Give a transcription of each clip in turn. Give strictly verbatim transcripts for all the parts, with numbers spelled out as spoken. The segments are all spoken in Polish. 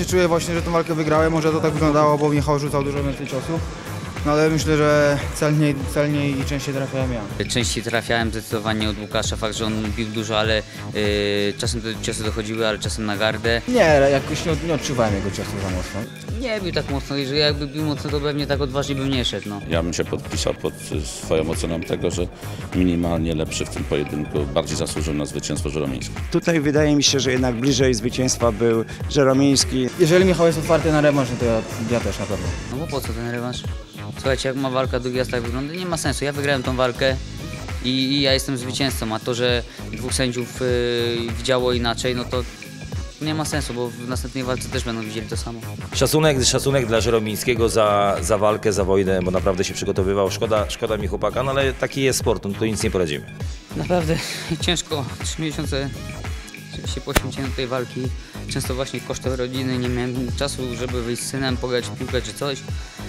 czuję właśnie, że tę walkę wygrałem. Może to tak wyglądało, bo Michał rzucał dużo więcej ciosów. No ale myślę, że celniej, celniej i częściej trafiałem ja. Częściej trafiałem zdecydowanie od Łukasza, fakt, że on bił dużo, ale yy, czasem te ciosy dochodziły, ale czasem na gardę. Nie, jakoś nie, nie odczuwałem jego ciosów za mocno. Nie bił tak mocno, jeżeli jakby bił mocno, to pewnie tak odważnie bym nie szedł. No. Ja bym się podpisał pod swoją oceną tego, że minimalnie lepszy w tym pojedynku, bardziej zasłużył na zwycięstwo Żeromiński. Tutaj wydaje mi się, że jednak bliżej zwycięstwa był Żeromiński. Jeżeli Michał jest otwarty na rewanż, no to ja, ja też na pewno. No bo po co ten rewanż? Słuchajcie, jak ma walka drugi raz tak wygląda, nie ma sensu. Ja wygrałem tą walkę i, i ja jestem zwycięzcą, a to, że dwóch sędziów yy, widziało inaczej, no to nie ma sensu, bo w następnej walce też będą widzieli to samo. Szacunek, szacunek dla Żeromińskiego za, za walkę, za wojnę, bo naprawdę się przygotowywał. Szkoda, szkoda mi chłopaka, no ale taki jest sport, no to nic nie poradzimy. Naprawdę ciężko, trzy miesiące się poświęciłem do tej walki. Często właśnie kosztem rodziny, nie miałem czasu, żeby wyjść z synem, pograć w piłkę czy coś.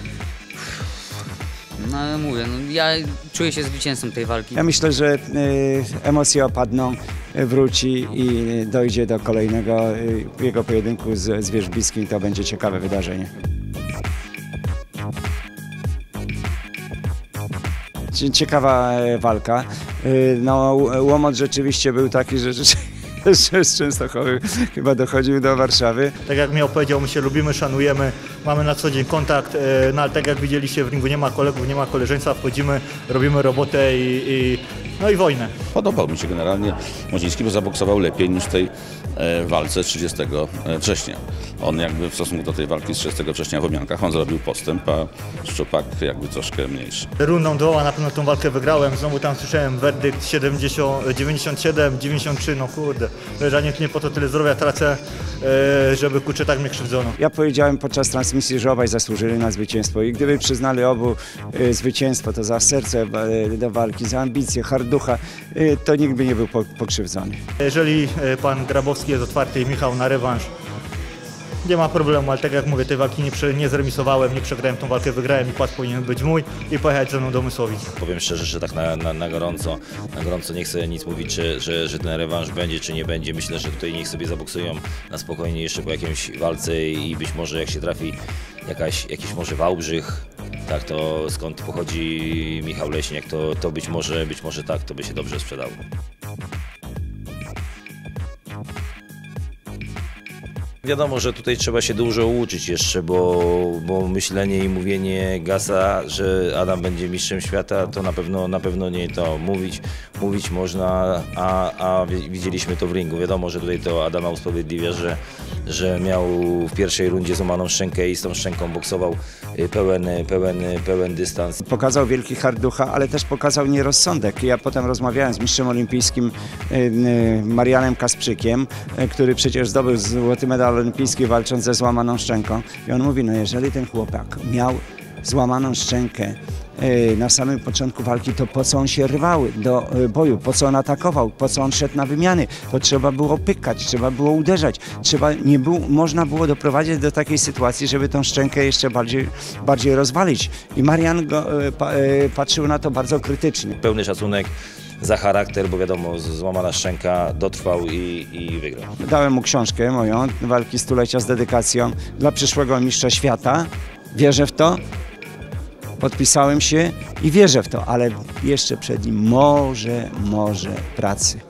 No ale mówię, no, ja czuję się zwycięzcą tej walki. Ja myślę, że y, emocje opadną, wróci i dojdzie do kolejnego y, jego pojedynku z, z Wierzbickim. To będzie ciekawe wydarzenie. Ciekawa walka. Y, no, łomot rzeczywiście był taki, że, że że z Częstochowy chyba dochodził do Warszawy. Tak jak Michał powiedział, my się lubimy, szanujemy, mamy na co dzień kontakt, no ale tak jak widzieliście w ringu, nie ma kolegów, nie ma koleżeństwa, wchodzimy, robimy robotę i, i no i wojnę. Podobał mi się generalnie Młodziński, bo zaboksował lepiej niż w tej e, walce trzydziestego września. On jakby w stosunku do tej walki z trzydziestego września w Łomiankach, on zrobił postęp, a Szczupak jakby troszkę mniejszy. Rundą doła na pewno tą walkę wygrałem, znowu tam słyszałem werdykt siedemdziesiąt, dziewięćdziesiąt siedem, dziewięćdziesiąt trzy, no kurde, że nie, nie po to tyle zdrowia tracę, e, żeby kurczę tak mnie krzywdzono. Ja powiedziałem podczas transmisji, że obaj zasłużyli na zwycięstwo i gdyby przyznali obu e, zwycięstwo, to za serce e, do walki, za ambicje, harducha, e, to nikt by nie był po, pokrzywdzony. Jeżeli e, pan Grabowski jest otwarty i Michał na rewanż, nie ma problemu, ale tak jak mówię, tej walki nie, prze, nie zremisowałem, nie przegrałem tą walkę, wygrałem i płat powinien być mój i pojechać ze mną do Mysłowic. Powiem szczerze, że tak na, na, na gorąco, na gorąco nie chcę nic mówić, czy, że, że ten rewanż będzie, czy nie będzie. Myślę, że tutaj niech sobie zaboksują na spokojnie jeszcze po jakiejś walce i być może jak się trafi jakaś, jakiś może Wałbrzych, tak, to skąd pochodzi Michał Leśniak, to, to być może, być może tak, to by się dobrze sprzedało. Wiadomo, że tutaj trzeba się dużo uczyć jeszcze, bo, bo myślenie i mówienie Gasa, że Adam będzie mistrzem świata, to na pewno, na pewno nie to. Mówić, mówić można, a, a widzieliśmy to w ringu. Wiadomo, że tutaj to Adama usprawiedliwia, że, że miał w pierwszej rundzie złamaną szczękę i z tą szczęką boksował pełen, pełen, pełen dystans. Pokazał wielki harducha, ale też pokazał nierozsądek. Ja potem rozmawiałem z mistrzem olimpijskim Marianem Kasprzykiem, który przecież zdobył złoty medal olimpijski walcząc ze złamaną szczęką. I on mówi, no jeżeli ten chłopak miał złamaną szczękę yy, na samym początku walki, to po co on się rwał do yy, boju, po co on atakował, po co on szedł na wymiany, to trzeba było pykać, trzeba było uderzać, trzeba, nie był, można było doprowadzić do takiej sytuacji, żeby tą szczękę jeszcze bardziej, bardziej rozwalić. I Marian go, yy, pa, yy, patrzył na to bardzo krytycznie. Pełny szacunek za charakter, bo wiadomo, złamana szczęka, dotrwał i, i wygrał. Dałem mu książkę moją, walki stulecia z dedykacją dla przyszłego mistrza świata. Wierzę w to, podpisałem się i wierzę w to, ale jeszcze przed nim może, może pracy.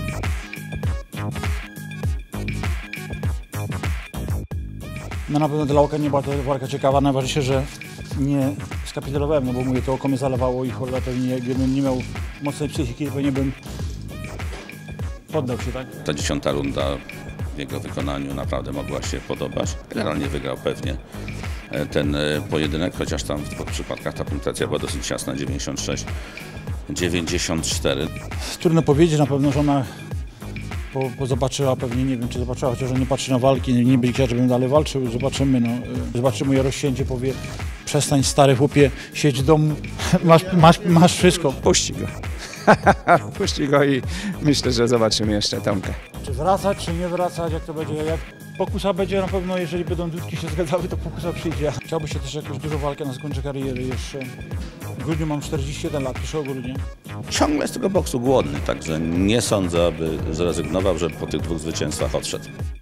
No na pewno dla oka nie była to walka ciekawa, najważniejsze, że nie skapitulowałem, no bo mówię, to oko mnie zalewało i cholera pewnie, gdybym nie miał mocnej psychiki, pewnie bym poddał się, tak? Ta dziesiąta runda w jego wykonaniu naprawdę mogła się podobać. Generalnie wygrał pewnie ten pojedynek, chociaż tam w dwóch przypadkach ta punktacja była dosyć jasna, dziewięćdziesiąt sześć dziewięćdziesiąt cztery. Trudno powiedzieć, na pewno, że ona po, po zobaczyła, pewnie nie wiem, czy zobaczyła, chociaż on nie patrzy na walki, nie, nie będzie chciał, żebym dalej walczył, zobaczymy, no. Zobaczymy je rozsięcie, powie, przestań stary chłopie, siedź w domu, masz, masz, masz wszystko. Puści go. Puści go i myślę, że zobaczymy jeszcze Tomkę. Czy wracać, czy nie wracać, jak to będzie, jak pokusa będzie na pewno, jeżeli będą dudki się zgadzały, to pokusa przyjdzie. Chciałby się też jakąś dużą walkę na zakończenie kariery jeszcze. W grudniu mam czterdzieści jeden lat, pierwszego grudnia. Ciągle jest tego boksu głodny, także nie sądzę, aby zrezygnował, że po tych dwóch zwycięstwach odszedł.